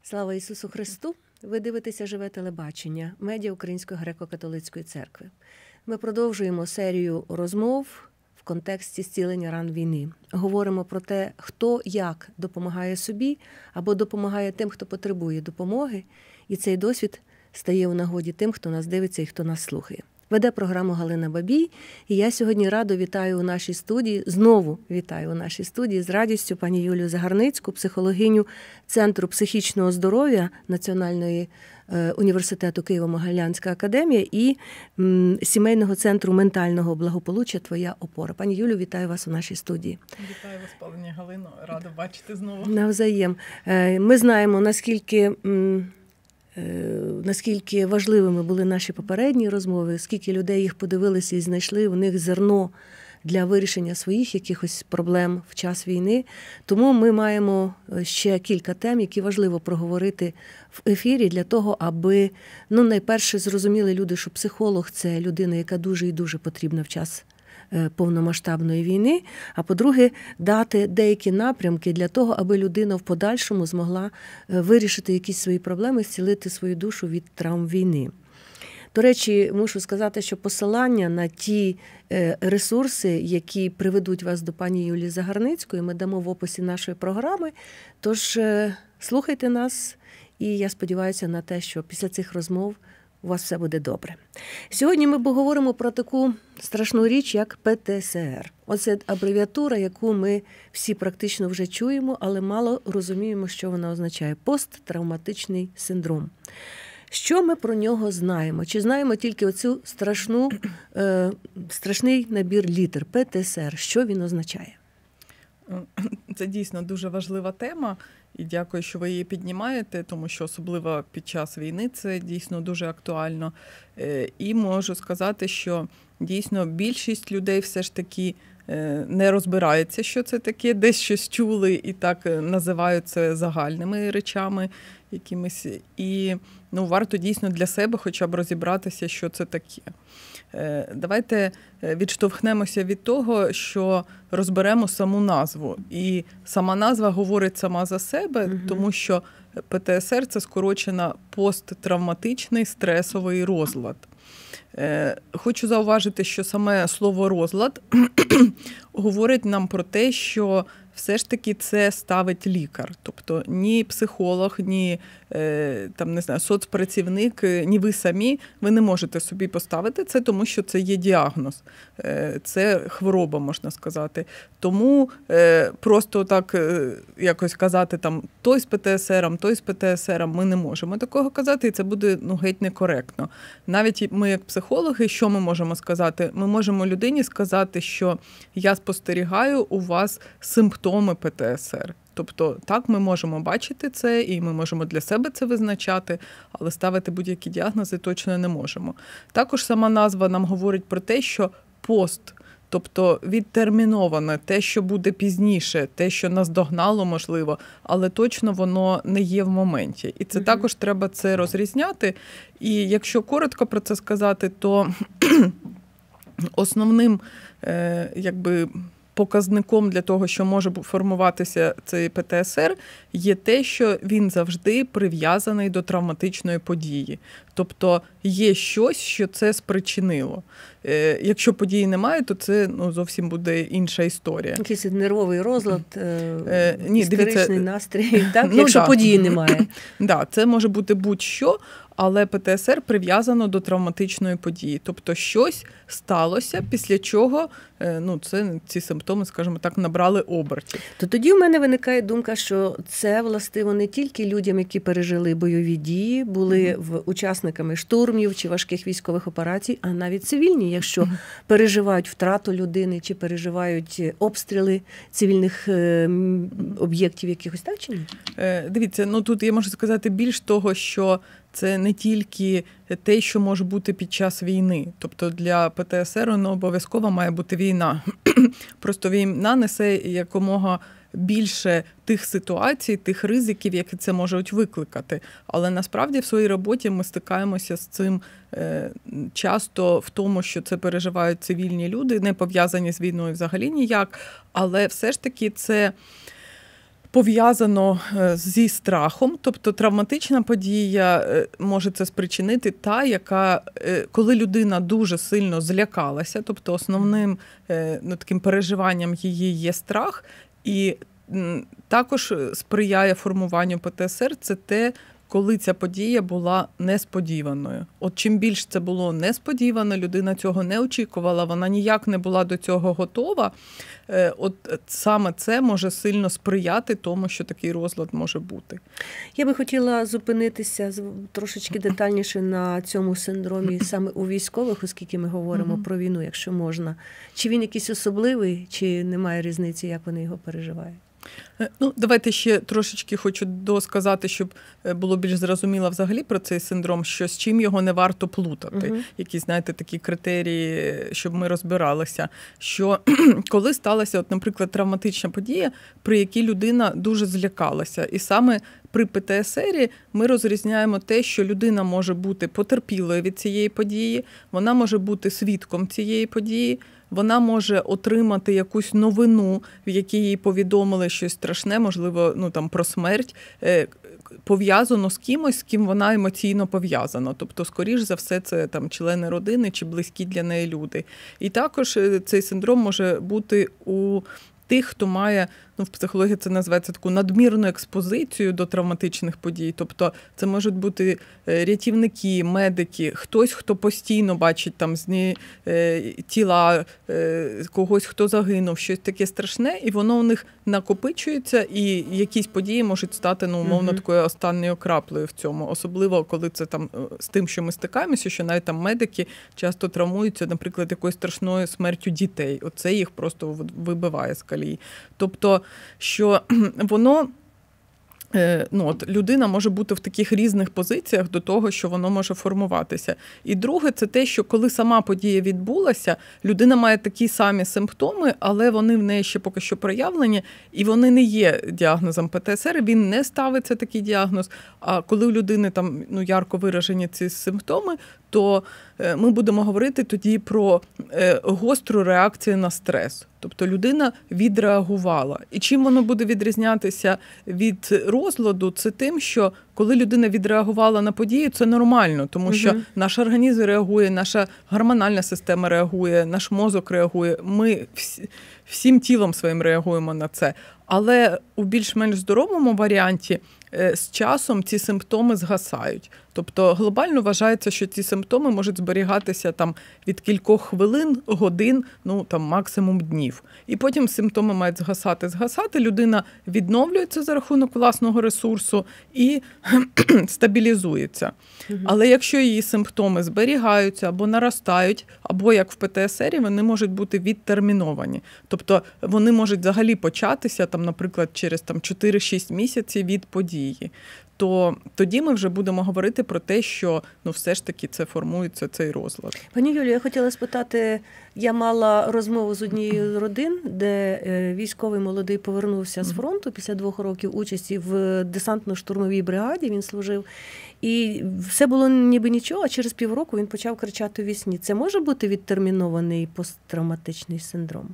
Слава Ісусу Христу! Ви дивитеся «Живе телебачення», медіа Української греко-католицької церкви. Ми продовжуємо серію розмов в контексті зцілення ран війни. Говоримо про те, хто як допомагає собі або допомагає тим, хто потребує допомоги. І цей досвід стає у нагоді тим, хто нас дивиться і хто нас слухає. Веде програму Галина Бабій, і я сьогодні радо вітаю у нашій студії, знову вітаю у нашій студії з радістю пані Юлію Загарницьку, психологиню Центру психічного здоров'я Національної університету Києво-Могилянська академія і Сімейного центру ментального благополуччя «Твоя опора». Пані Юлю, вітаю вас у нашій студії. Вітаю вас, пані Галино, рада бачити знову. Навзаєм. Ми знаємо, наскільки важливими були наші попередні розмови, скільки людей їх подивилися і знайшли у них зерно для вирішення своїх якихось проблем в час війни. Тому ми маємо ще кілька тем, які важливо проговорити в ефірі для того, аби, найперше, зрозуміли люди, що психолог – це людина, яка дуже і дуже потрібна в час повномасштабної війни, а по-друге, дати деякі напрямки для того, аби людина в подальшому змогла вирішити якісь свої проблеми, зцілити свою душу від травм війни. До речі, мушу сказати, що посилання на ті ресурси, які приведуть вас до пані Юлії Загарницької, ми дамо в описі нашої програми. Тож слухайте нас, і я сподіваюся на те, що після цих розмов у вас все буде добре. Сьогодні ми поговоримо про таку страшну річ, як ПТСР. Оце абревіатура, яку ми всі практично вже чуємо, але мало розуміємо, що вона означає. Посттравматичний синдром. Що ми про нього знаємо? Чи знаємо тільки оцю страшний набір літер ПТСР? Що він означає? Це дійсно дуже важлива тема. І дякую, що ви її піднімаєте, тому що особливо під час війни це дійсно дуже актуально. І можу сказати, що дійсно більшість людей все ж таки не розбирається, що це таке, десь щось чули і так називають це загальними речами якимись. І варто дійсно для себе хоча б розібратися, що це таке. Давайте відштовхнемося від того, що розберемо саму назву. І сама назва говорить сама за себе, тому що ПТСР – це скорочено посттравматичний стресовий розлад. Хочу зауважити, що саме слово «розлад» говорить нам про те, що все ж таки це ставить лікар. Тобто ні психолог, ні соцпрацівник, ні ви самі, ви не можете собі поставити це, тому що це є діагноз. Це хвороба, можна сказати. Тому просто так якось казати, той з ПТСР, той з ПТСР, ми не можемо такого казати, і це буде геть некоректно. Навіть ми, як психологи, що ми можемо сказати? Ми можемо людині сказати, що я спостерігаю у вас симптоми ПТСР. Тобто так ми можемо бачити це і ми можемо для себе це визначати, але ставити будь-які діагнози точно не можемо. Також сама назва нам говорить про те, що пост, тобто відтерміноване, те, що буде пізніше, те, що наздогнало, можливо, але точно воно не є в моменті. І це також треба це розрізняти. І якщо коротко про це сказати, то основним показником для того, що може формуватися цей ПТСР, є те, що він завжди прив'язаний до травматичної події. Тобто є щось, що це спричинило. Якщо події немає, то це зовсім буде інша історія. Якийсь нервовий розлад, істеричний настрій, так? Якщо події немає. Так, це може бути будь-що, але ПТСР прив'язано до травматичної події. Тобто щось сталося, після чого ці симптоми, скажімо так, набрали обертів. То тоді в мене виникає думка, що це властиво не тільки людям, які пережили бойові дії, були учасниками штурмів чи важких військових операцій, а навіть цивільні, якщо переживають втрату людини чи переживають обстріли цивільних об'єктів якихось, так чи ні? Дивіться, тут я можу сказати більш того, що це не тільки те, що може бути під час війни. Тобто для ПТСР не обов'язково має бути війна. Просто війна несе якомога більше тих ситуацій, тих ризиків, які це можуть викликати. Але насправді в своїй роботі ми стикаємося з цим часто в тому, що це переживають цивільні люди, не пов'язані з війною взагалі ніяк, але все ж таки це пов'язано зі страхом, тобто травматична подія може це спричинити та, яка, коли людина дуже сильно злякалася, тобто основним таким переживанням її є страх, і також сприяє формуванню ПТСР, це те, коли ця подія була несподіваною. От чим більш це було несподівано, людина цього не очікувала, вона ніяк не була до цього готова, от саме це може сильно сприяти тому, що такий розлад може бути. Я би хотіла зупинитися трошечки детальніше на цьому синдромі саме у військових, оскільки ми говоримо про війну, якщо можна. Чи він якийсь особливий, чи немає різниці, як вони його переживають? Давайте ще трошечки хочу досказати, щоб було більш зрозуміло взагалі про цей синдром, що з чим його не варто плутати. Якісь, знаєте, такі критерії, щоб ми розбиралися. Що коли сталася, от, наприклад, травматична подія, при якій людина дуже злякалася. І саме при ПТСРі ми розрізняємо те, що людина може бути потерпілою від цієї події, вона може бути свідком цієї події, вона може отримати якусь новину, в якій їй повідомили щось страшне, можливо, про смерть, пов'язано з кимось, з ким вона емоційно пов'язана. Тобто, скоріш за все, це члени родини чи близькі для неї люди. І також цей синдром може бути у тих, хто має, в психології це називається таку надмірну експозицію до травматичних подій. Тобто це можуть бути рятівники, медики, хтось, хто постійно бачить тіла когось, хто загинув, щось таке страшне, і воно у них накопичується, і якісь події можуть стати, умовно, такою останньою краплею в цьому. Особливо, коли це з тим, що ми стикаємося, що навіть медики часто травмуються, наприклад, якоюсь страшною смертю дітей. Оце їх просто вибиває з колії. Тобто, що воно, людина може бути в таких різних позиціях до того, що воно може формуватися. І друге, це те, що коли сама подія відбулася, людина має такі самі симптоми, але вони в неї ще поки що проявлені, і вони не є діагнозом ПТСР, він не ставиться такий діагноз. А коли у людини ярко виражені ці симптоми, то ми будемо говорити тоді про гостру реакцію на стрес. Тобто людина відреагувала. І чим воно буде відрізнятися від розладу, це тим, що коли людина відреагувала на подію, це нормально, тому що наш організм реагує, наша гормональна система реагує, наш мозок реагує, ми всім тілом своїм реагуємо на це. Але у більш-менш здоровому варіанті з часом ці симптоми згасають. Тобто глобально вважається, що ці симптоми можуть зберігатися від кількох хвилин, годин, максимум днів. І потім симптоми мають згасати, людина відновлюється за рахунок власного ресурсу і стабілізується. Але якщо її симптоми зберігаються або наростають, або як в ПТСРі, вони можуть бути відтерміновані. Тобто вони можуть взагалі початися, наприклад, через 4-6 місяців від події. То тоді ми вже будемо говорити про те, що все ж таки це формується цей розлад. Пані Юлію, я хотіла спитати, я мала розмову з однією з родин, де військовий молодий повернувся з фронту після 2 років участі в десантно-штурмовій бригаді, він служив, і все було ніби нічого, а через півроку він почав кричати у вісні. Це може бути відтермінований посттравматичний синдром?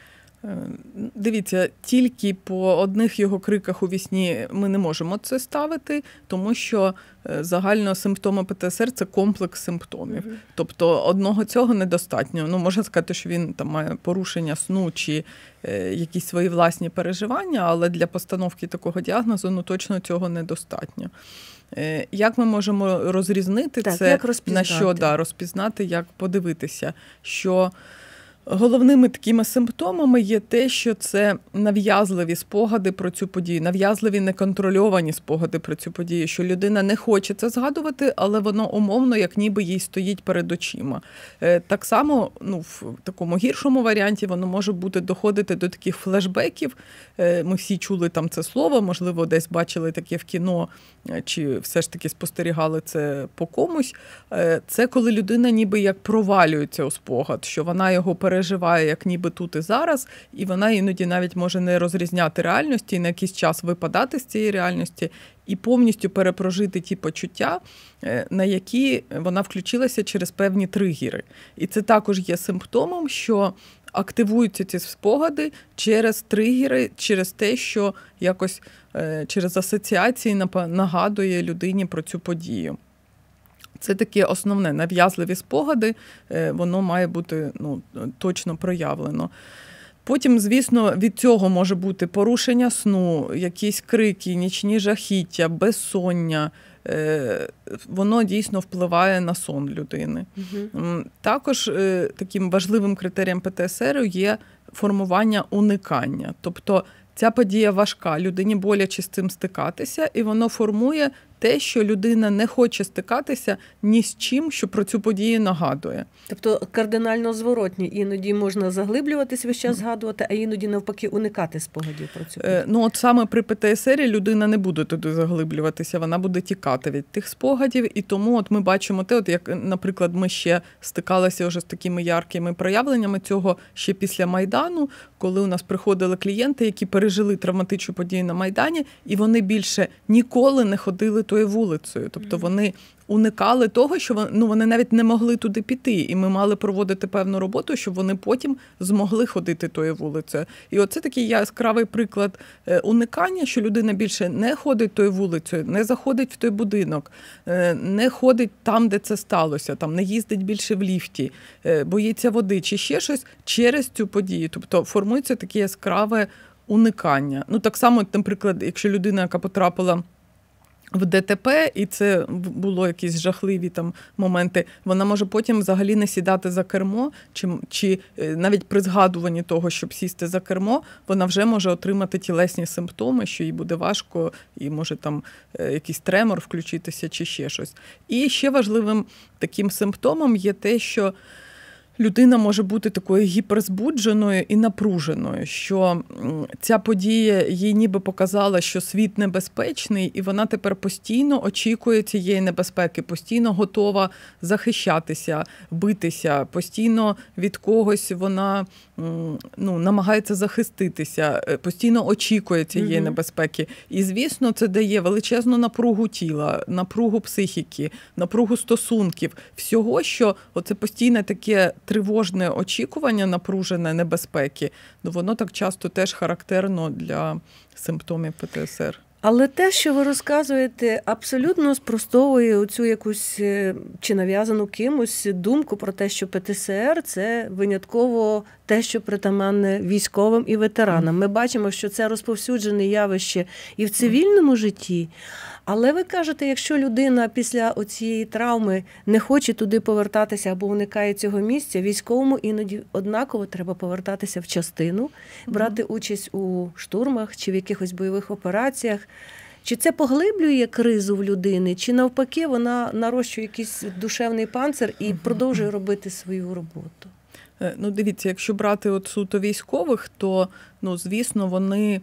Дивіться, тільки по одних його криках у вісні ми не можемо це ставити, тому що загально симптоми ПТСР – це комплекс симптомів. Тобто одного цього недостатньо. Можна сказати, що він має порушення сну чи якісь свої власні переживання, але для постановки такого діагнозу точно цього недостатньо. Як ми можемо розрізнити це? Як розпізнати? На що розпізнати, як подивитися, що головними такими симптомами є те, що це нав'язливі спогади про цю подію, нав'язливі неконтрольовані спогади про цю подію, що людина не хоче це згадувати, але воно умовно, як ніби їй стоїть перед очима. Так само, в такому гіршому варіанті воно може доходити до таких флешбеків. Ми всі чули це слово, можливо, десь бачили таке в кіно, чи все ж таки спостерігали це по комусь. Це коли людина ніби як провалюється у спогад, що вона його переживає як ніби тут і зараз, і вона іноді навіть може не розрізняти реальності, і на якийсь час випадати з цієї реальності і повністю перепрожити ті почуття, на які вона включилася через певні тригери. І це також є симптомом, що активуються ці спогади через тригери, через те, що якось через асоціації нагадує людині про цю подію. Це таке основне, нав'язливі спогади, воно має бути точно проявлено. Потім, звісно, від цього може бути порушення сну, якісь крики, нічні жахіття, безсоння. Воно дійсно впливає на сон людини. Угу. Також таким важливим критерієм ПТСР є формування уникання. Тобто ця подія важка, людині боляче з цим стикатися, і воно формує те, що людина не хоче стикатися ні з чим, що про цю подію нагадує. Тобто кардинально зворотні. Іноді можна заглиблюватись весь час, згадувати, а іноді навпаки уникати спогадів про цю подію. От саме при ПТСР людина не буде туди заглиблюватися, вона буде тікати від тих спогадів. І тому от ми бачимо те, от як, наприклад, ми ще стикалися вже з такими яркими проявленнями цього ще після Майдану, коли у нас приходили клієнти, які пережили травматичну подію на Майдані, і вони більше ніколи не ходили тою вулицею. Тобто вони уникали того, що вони навіть не могли туди піти. І ми мали проводити певну роботу, щоб вони потім змогли ходити тою вулицею. І оце такий яскравий приклад уникання, що людина більше не ходить тою вулицею, не заходить в той будинок, не ходить там, де це сталося, там не їздить більше в ліфті, боїться води чи ще щось через цю подію. Тобто формується таке яскраве уникання. Так само, наприклад, якщо людина, яка потрапила в ДТП, і це було якісь жахливі там моменти, вона може потім взагалі не сідати за кермо, чи навіть при згадуванні того, щоб сісти за кермо, вона вже може отримати тілесні симптоми, що їй буде важко, і може там якийсь тремор включитися, чи ще щось. І ще важливим таким симптомом є те, що людина може бути такою гіперзбудженою і напруженою, що ця подія їй ніби показала, що світ небезпечний, і вона тепер постійно очікує цієї небезпеки, постійно готова захищатися, битися, постійно від когось вона намагається захиститися, постійно очікує цієї небезпеки. І, звісно, це дає величезну напругу тіла, напругу психіки, напругу стосунків, всього, що оце постійне таке тривожне очікування, напружене небезпеки, воно так часто теж характерно для симптомів ПТСР. Але те, що ви розказуєте, абсолютно спростовує оцю якусь чи нав'язану кимось думку про те, що ПТСР – це винятково те, що притаманне військовим і ветеранам. Ми бачимо, що це розповсюджене явище і в цивільному житті. Але ви кажете, якщо людина після оцієї травми не хоче туди повертатися або уникає цього місця, військовому іноді однаково треба повертатися в частину, брати участь у штурмах чи в якихось бойових операціях. Чи це поглиблює кризу в людини, чи навпаки вона нарощує якийсь душевний панцир і продовжує робити свою роботу? Дивіться, якщо брати от суто військових, то, звісно, вони,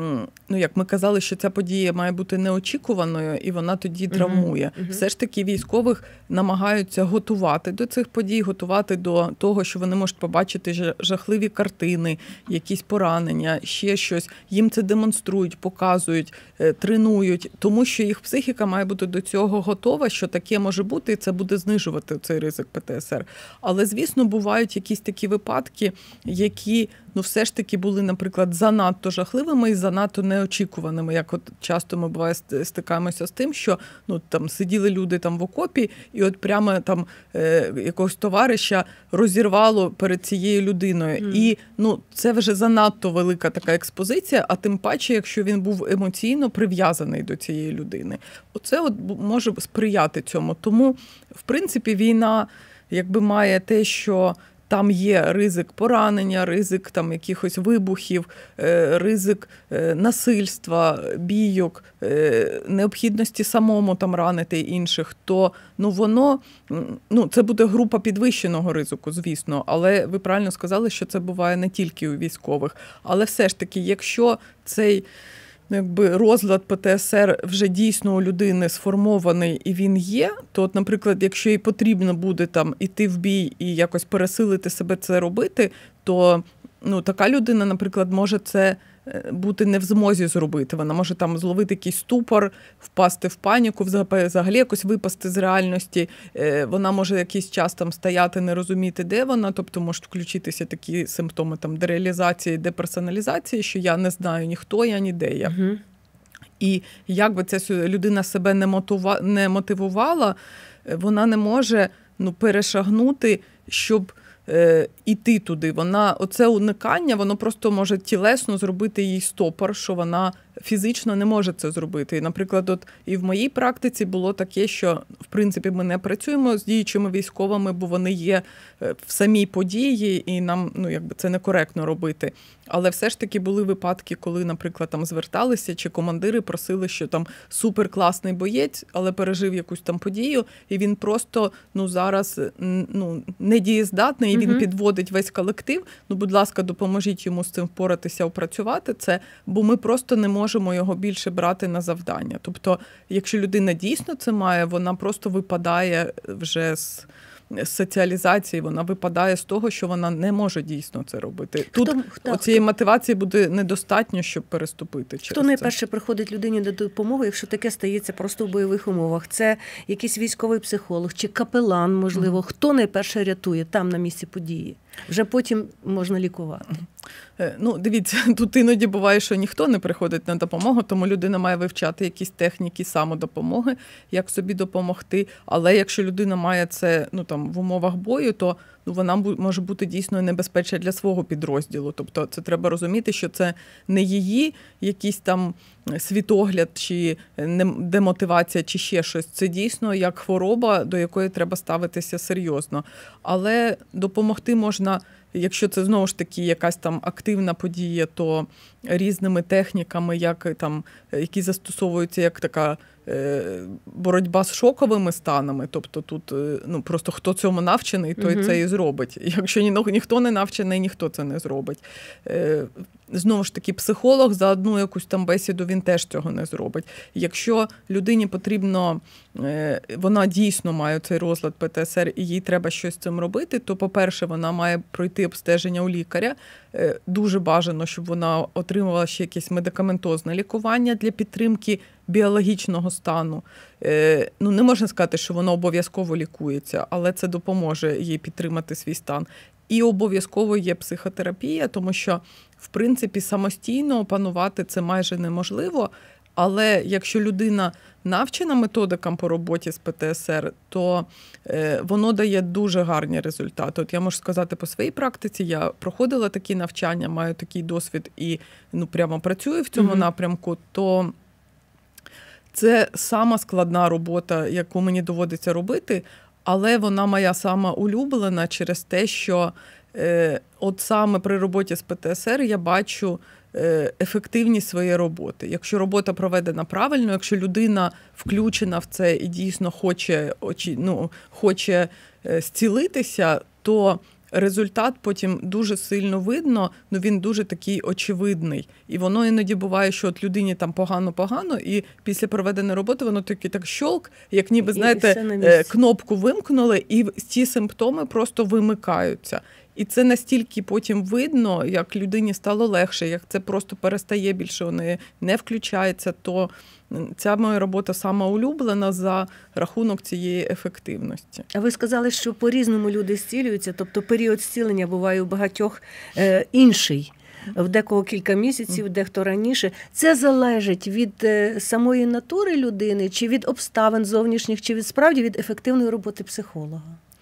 як ми казали, що ця подія має бути неочікуваною, і вона тоді травмує. Все ж таки військових намагаються готувати до цих подій, готувати до того, що вони можуть побачити жахливі картини, якісь поранення, ще щось. Їм це демонструють, показують, тренують, тому що їх психіка має бути до цього готова, що таке може бути, і це буде знижувати цей ризик ПТСР. Але, звісно, бувають якісь такі випадки, які все ж таки були, наприклад, занадто жахливими і занадто неочікуваними. Як от часто ми буває стикаємося з тим, що там сиділи люди там в окопі, і от прямо там якогось товариша розірвало перед цією людиною. І це вже занадто велика така експозиція, а тим паче, якщо він був емоційно прив'язаний до цієї людини. Оце от може сприяти цьому. Тому, в принципі, війна має те, що там є ризик поранення, ризик там якихось вибухів, ризик насильства, бійок, необхідності самому там ранити інших, то воно, це буде група підвищеного ризику, звісно, але ви правильно сказали, що це буває не тільки у військових. Але все ж таки, якщо цей розлад ПТСР вже дійсно у людини сформований і він є, то, наприклад, якщо їй потрібно буде там іти в бій і якось пересилити себе це робити, то така людина, наприклад, може це бути не в змозі зробити. Вона може там зловити якийсь ступор, впасти в паніку, взагалі якось випасти з реальності. Вона може якийсь час там стояти, не розуміти, де вона, тобто можуть включитися такі симптоми там дереалізації, деперсоналізації, що я не знаю ні хто я, ні де я. Угу. І як би ця людина себе не мотивувала, вона не може перешагнути, щоб іти туди. Оце уникання, воно просто може тілесно зробити їй стопор, що вона фізично не може це зробити. І, наприклад, і в моїй практиці було таке, що, в принципі, ми не працюємо з діючими військовими, бо вони є в самій події, і нам, це некоректно робити. Але все ж таки були випадки, коли, наприклад, там зверталися, чи командири просили, що там суперкласний боєць, але пережив якусь там подію, і він просто, зараз, недієздатний, і він підводить весь колектив. Будь ласка, допоможіть йому з цим впоратися, опрацювати це, бо ми просто не можемо його більше брати на завдання. Тобто, якщо людина дійсно це має, вона просто випадає вже з соціалізації, вона випадає з того, що вона не може дійсно це робити. Тут цієї мотивації буде недостатньо, щоб переступити через це. Хто найперше приходить людині до допомоги, якщо таке стається просто в бойових умовах? Це якийсь військовий психолог чи капелан, можливо. Хто найперше рятує там на місці події? Вже потім можна лікувати. Дивіться, тут іноді буває, що ніхто не приходить на допомогу, тому людина має вивчати якісь техніки самодопомоги, як собі допомогти. Але якщо людина має це в умовах бою, то вона може бути дійсно небезпечна для свого підрозділу. Тобто це треба розуміти, що це не її якийсь там світогляд чи демотивація, чи ще щось. Це дійсно як хвороба, до якої треба ставитися серйозно. Але допомогти можна, якщо це знову ж таки якась там активна подія, то різними техніками, які застосовуються як така боротьба з шоковими станами. Тобто тут просто хто цьому навчений, той це і зробить. Якщо ніхто не навчений, ніхто це не зробить. Знову ж таки, психолог за одну якусь там бесіду, він теж цього не зробить. Якщо людині потрібно, вона дійсно має цей розлад ПТСР і їй треба щось з цим робити, то, по-перше, вона має пройти обстеження у лікаря. Дуже бажано, щоб вона отримувала ще якесь медикаментозне лікування для підтримки біологічного стану. Не можна сказати, що воно обов'язково лікується, але це допоможе їй підтримати свій стан. І обов'язково є психотерапія, тому що, в принципі, самостійно опанувати це майже неможливо, але якщо людина навчена методикам по роботі з ПТСР, то воно дає дуже гарні результати. От я можу сказати по своїй практиці, я проходила такі навчання, маю такий досвід і прямо працюю в цьому напрямку, то це сама складна робота, яку мені доводиться робити, але вона моя сама улюблена через те, що от саме при роботі з ПТСР я бачу ефективність своєї роботи. Якщо робота проведена правильно, якщо людина включена в це і дійсно хоче зцілитися, то результат потім дуже сильно видно, він дуже такий очевидний. І воно іноді буває, що от людині там погано-погано, і після проведеної роботи воно так щолк, як ніби, знаєте, кнопку вимкнули, і ці симптоми просто вимикаються. І це настільки потім видно, як людині стало легше, як це просто перестає більше, вони не включається, то ця моя робота сама улюблена за рахунок цієї ефективності. А ви сказали, що по-різному люди зцілюються, тобто період зцілення буває у багатьох інший. В декого кілька місяців, дехто раніше. Це залежить від самої натури людини, чи від обставин зовнішніх, чи справді від ефективної роботи психолога?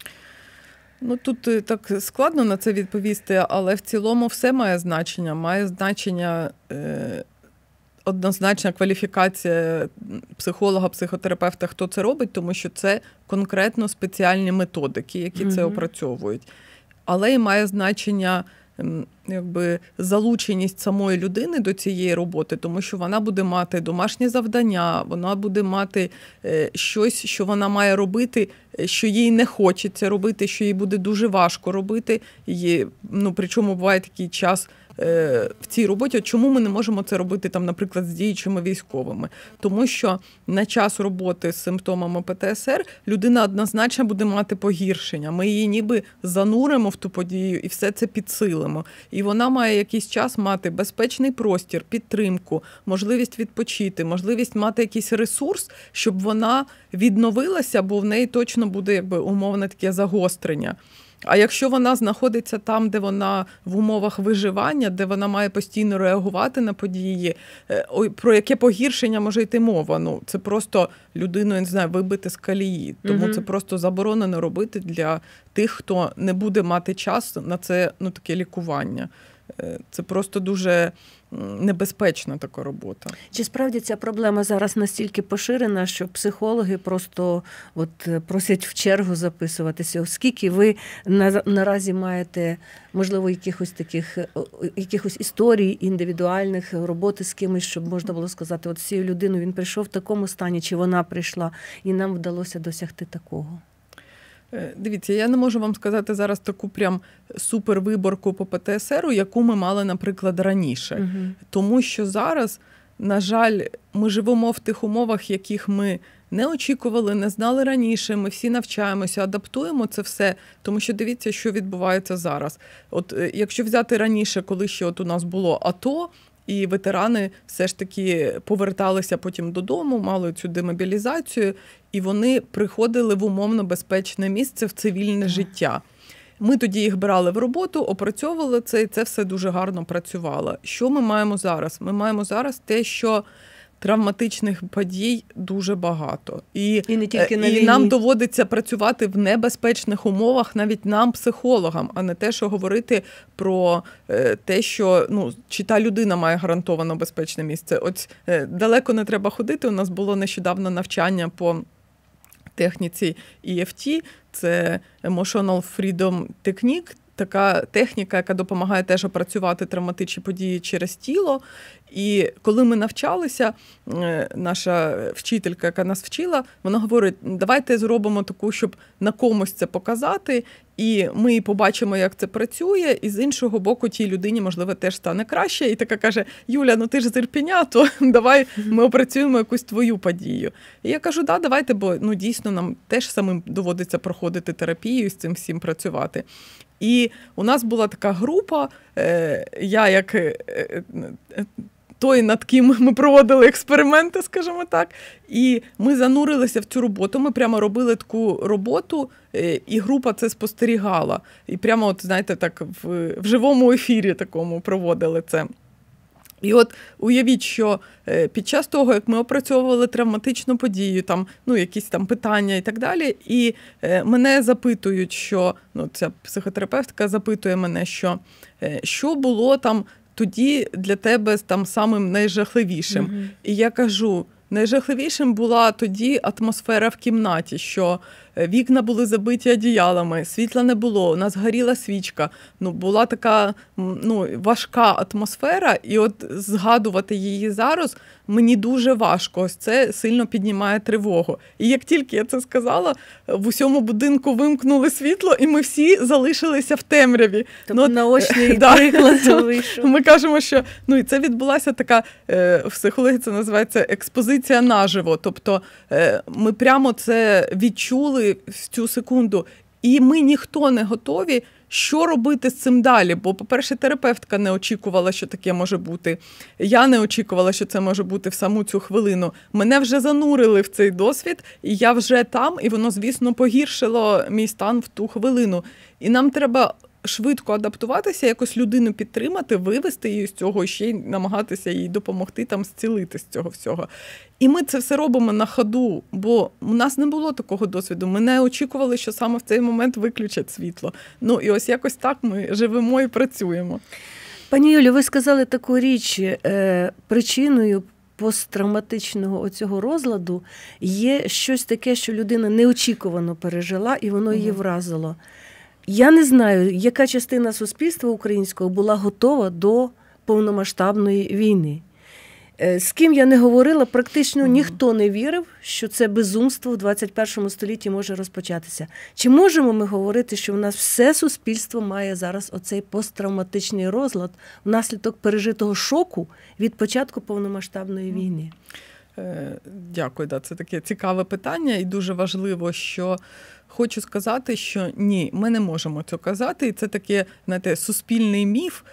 Тут так складно на це відповісти, але в цілому все має значення. Має значення однозначна кваліфікація психолога, психотерапевта, хто це робить, тому що це конкретно спеціальні методики, які це опрацьовують. Але і має значення залученість самої людини до цієї роботи, тому що вона буде мати домашні завдання, вона буде мати щось, що вона має робити, що їй не хочеться робити, що їй буде дуже важко робити. Причому буває такий час в цій роботі. Чому ми не можемо це робити, там, наприклад, з діючими військовими? Тому що на час роботи з симптомами ПТСР людина однозначно буде мати погіршення. Ми її ніби зануримо в ту подію і все це підсилимо. І вона має якийсь час мати безпечний простір, підтримку, можливість відпочити, можливість мати якийсь ресурс, щоб вона відновилася, бо в неї точно буде якби умовне таке загострення. А якщо вона знаходиться там, де вона в умовах виживання, де вона має постійно реагувати на події, про яке погіршення може йти мова? Ну, це просто людину, я не знаю, вибити з колії. Тому це просто заборонено робити для тих, хто не буде мати час на це, ну, таке лікування. Це просто дуже небезпечна така робота. Чи справді ця проблема зараз настільки поширена, що психологи просто просять в чергу записуватися? Скільки ви наразі маєте, можливо, якихось історій індивідуальних, роботи з кимось, щоб можна було сказати, от з цією людиною він прийшов в такому стані, чи вона прийшла, і нам вдалося досягти такого? Дивіться, я не можу вам сказати зараз таку прям супервиборку по ПТСРу, яку ми мали, наприклад, раніше. Тому що зараз, на жаль, ми живемо в тих умовах, яких ми не очікували, не знали раніше, ми всі навчаємося, адаптуємо це все, тому що дивіться, що відбувається зараз. От якщо взяти раніше, коли ще от у нас було АТО, і ветерани все ж таки поверталися потім додому, мали цю демобілізацію, і вони приходили в умовно безпечне місце, в цивільне життя. Ми тоді їх брали в роботу, опрацьовували це, і це все дуже гарно працювало. Що ми маємо зараз? Ми маємо зараз те, що травматичних подій дуже багато. І не тільки на війні. І нам доводиться працювати в небезпечних умовах, навіть нам, психологам, а не те, що говорити про те, що чи та людина має гарантовано безпечне місце. От далеко не треба ходити. У нас було нещодавно навчання по техніці EFT, це Emotional Freedom Technique, така техніка, яка допомагає теж опрацювати травматичні події через тіло. І коли ми навчалися, наша вчителька, яка нас вчила, вона говорить, давайте зробимо таку, щоб на комусь це показати, і ми побачимо, як це працює, і з іншого боку тій людині, можливо, теж стане краще. І така каже, Юля, ти ж з Ірпеня, то давай ми опрацюємо якусь твою подію. І я кажу, давайте, бо дійсно нам теж самим доводиться проходити терапію і з цим всім працювати. І у нас була така група, я як той, над ким ми проводили експерименти, скажімо так, і ми занурилися в цю роботу, ми прямо робили таку роботу, і група це спостерігала. І прямо, знаєте, так в живому ефірі такому проводили це. І от уявіть, що під час того, як ми опрацьовували травматичну подію, якісь питання і так далі, і мене запитують, що, ця психотерапевтка запитує мене, що було тоді для тебе самим найжахливішим. Mm-hmm. І я кажу, найжахливішим була тоді атмосфера в кімнаті, що вікна були забиті одіялами, світла не було, у нас горіла свічка. Була така важка атмосфера, і от згадувати її зараз мені дуже важко. Ось це сильно піднімає тривогу. І як тільки я це сказала, в усьому будинку вимкнули світло, і ми всі залишилися в темряві. Тобто наочний приклад вийшов. Ми кажемо, що і це відбулася така, в психології це називається експозиція наживо. Тобто ми прямо це відчули в цю секунду. І ми ніхто не готові, що робити з цим далі. Бо, по-перше, терапевтка не очікувала, що таке може бути. Я не очікувала, що це може бути в саму цю хвилину. Мене вже занурили в цей досвід, і я вже там, і воно, звісно, погіршило мій стан в ту хвилину. І нам треба швидко адаптуватися, якось людину підтримати, вивести її з цього, і ще й намагатися їй допомогти зцілити з цього всього. І ми це все робимо на ходу, бо у нас не було такого досвіду. Ми не очікували, що саме в цей момент виключать світло. І ось якось так ми живемо і працюємо. Пані Юлі, ви сказали таку річ, причиною посттравматичного оцього розладу є щось таке, що людина неочікувано пережила, і воно її вразило. Я не знаю, яка частина суспільства українського була готова до повномасштабної війни. З ким я не говорила, практично ніхто не вірив, що це безумство в 21 столітті може розпочатися. Чи можемо ми говорити, що в нас все суспільство має зараз оцей посттравматичний розлад внаслідок пережитого шоку від початку повномасштабної війни? Дякую, це таке цікаве питання і дуже важливо, що хочу сказати, що ні, ми не можемо цього казати, і це таке, знаєте, суспільний міф.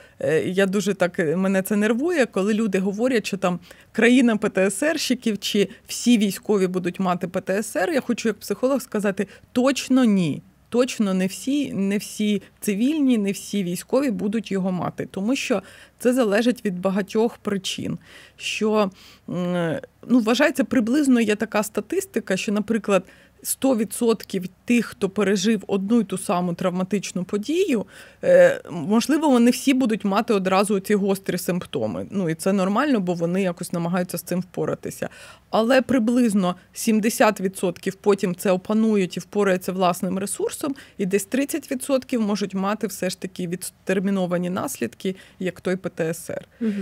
Мене це нервує, коли люди говорять, що там країна ПТСРщиків чи всі військові будуть мати ПТСР. Я хочу як психолог сказати, точно ні. Точно не всі цивільні, не всі військові будуть його мати, тому що це залежить від багатьох причин. Що, вважається, приблизно є така статистика, що, наприклад, 100% тих, хто пережив одну й ту саму травматичну подію, можливо, вони всі будуть мати одразу ці гострі симптоми. І це нормально, бо вони якось намагаються з цим впоратися. Але приблизно 70% потім це опанують і впораються власним ресурсом, і десь 30% можуть мати все ж таки відтерміновані наслідки, як той ПТСР.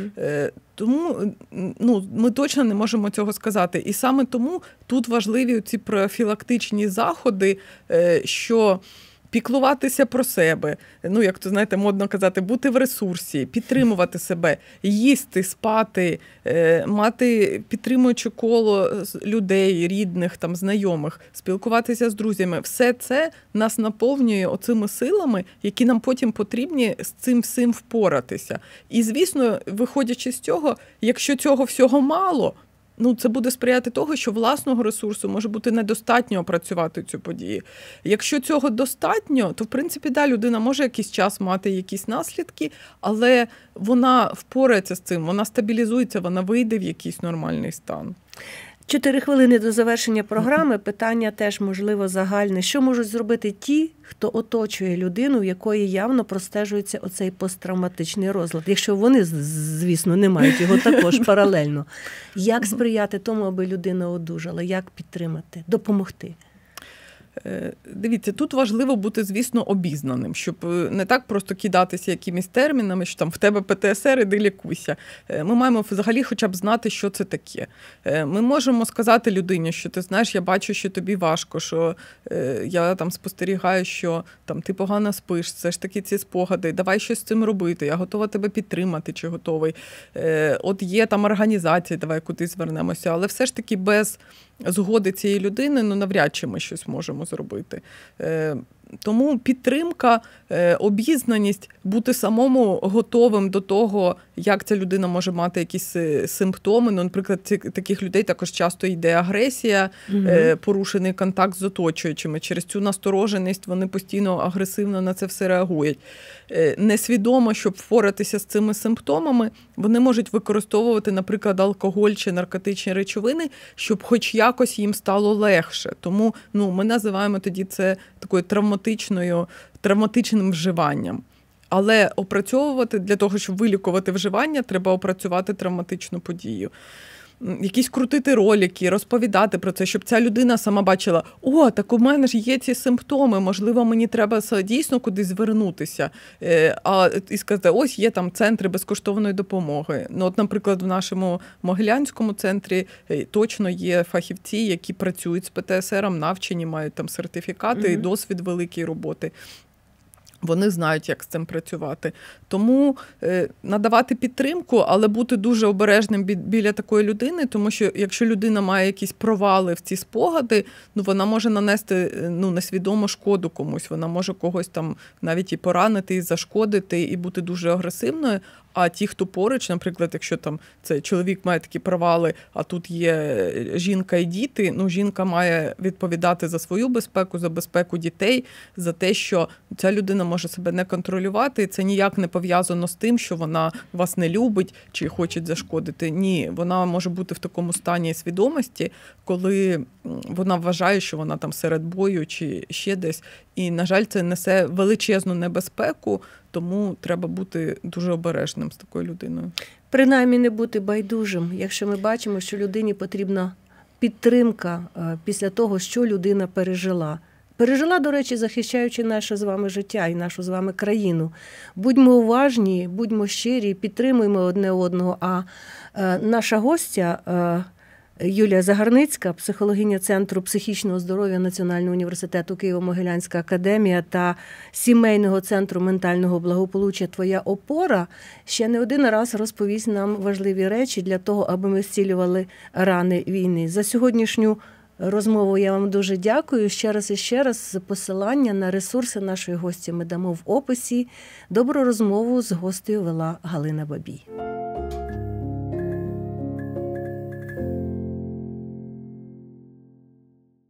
Тому ми точно не можемо цього сказати. І саме тому тут важливі ці профілактичні заходи, що піклуватися про себе, як то, знаєте, модно казати, бути в ресурсі, підтримувати себе, їсти, спати, мати підтримуюче коло людей, рідних, знайомих, спілкуватися з друзями. Все це нас наповнює оцими силами, які нам потім потрібні з цим всім впоратися. І, звісно, виходячи з цього, якщо цього всього мало, це буде сприяти того, що власного ресурсу може бути недостатньо опрацювати цю подію. Якщо цього достатньо, то, в принципі, людина може якийсь час мати якісь наслідки, але вона впорається з цим, вона стабілізується, вона вийде в якийсь нормальний стан. 4 хвилини до завершення програми. Питання теж, можливо, загальне. Що можуть зробити ті, хто оточує людину, в якої явно простежується оцей посттравматичний розлад? Якщо вони, звісно, не мають його також паралельно. Як сприяти тому, аби людина одужала? Як підтримати? Допомогти? Дивіться, тут важливо бути, звісно, обізнаним, щоб не так просто кидатися якимись термінами, що в тебе ПТСР, іди лікуйся. Ми маємо взагалі хоча б знати, що це таке. Ми можемо сказати людині, що ти знаєш, я бачу, що тобі важко, що я спостерігаю, що ти погано спиш, все ж таки ці спогади, давай щось з цим робити, я готова тебе підтримати, чи готовий. От є організації, давай кудись звернемося, але все ж таки без згоди цієї людини, навряд чи ми щось можемо зробити. Тому підтримка, обізнаність, бути самому готовим до того, як ця людина може мати якісь симптоми. Наприклад, таких людей також часто йде агресія, порушений контакт з оточуючими. Через цю настороженість вони постійно агресивно на це все реагують. Несвідомо, щоб впоратися з цими симптомами, вони можуть використовувати, наприклад, алкоголь чи наркотичні речовини, щоб хоч якось їм стало легше. Тому ми називаємо тоді це такою травматичним вживанням. Але опрацьовувати, для того, щоб вилікувати вживання, треба опрацювати травматичну подію. Якісь крутити ролики, розповідати про це, щоб ця людина сама бачила, так у мене ж є ці симптоми, можливо, мені треба дійсно кудись звернутися. І сказати, ось є там центри безкоштовної допомоги. Наприклад, в нашому Могилянському центрі точно є фахівці, які працюють з ПТСРом, навчені, мають там сертифікати і досвід великої роботи. Вони знають, як з цим працювати. Тому надавати підтримку, але бути дуже обережним біля такої людини, тому що якщо людина має якісь провали в ці спогади, вона може нанести несвідому шкоду комусь, вона може когось навіть і поранити, і зашкодити, і бути дуже агресивною. А ті, хто поруч, наприклад, якщо цей чоловік має такі провали, а тут є жінка і діти, жінка має відповідати за свою безпеку, за безпеку дітей, за те, що ця людина може себе не контролювати, і це ніяк не пов'язано з тим, що вона вас не любить чи хоче зашкодити. Ні, вона може бути в такому стані свідомості, коли вона вважає, що вона серед бою чи ще десь. І, на жаль, це несе величезну небезпеку, тому треба бути дуже обережним з такою людиною. Принаймні не бути байдужим, якщо ми бачимо, що людині потрібна підтримка після того, що людина пережила. пережила, до речі, захищаючи наше з вами життя і нашу з вами країну. Будьмо уважні, будьмо щирі, підтримуємо одне одного. А наша гостя Юлія Загарницька, психологиня Центру психічного здоров'я Національного університету Києво-Могилянська академія та Сімейного центру ментального благополуччя «Твоя опора», ще не один раз розповість нам важливі речі для того, аби ми зцілювали рани війни. За сьогоднішню розмову я вам дуже дякую. Ще раз і ще раз посилання на ресурси нашої гості ми дамо в описі. Добру розмову з гостею вела Галина Бабій.